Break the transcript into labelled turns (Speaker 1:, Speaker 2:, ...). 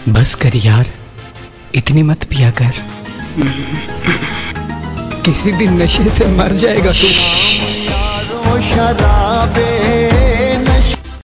Speaker 1: बस कर यार, इतनी मत पिया कर। किसी दिन नशे से मर जाएगा तू।
Speaker 2: शराबे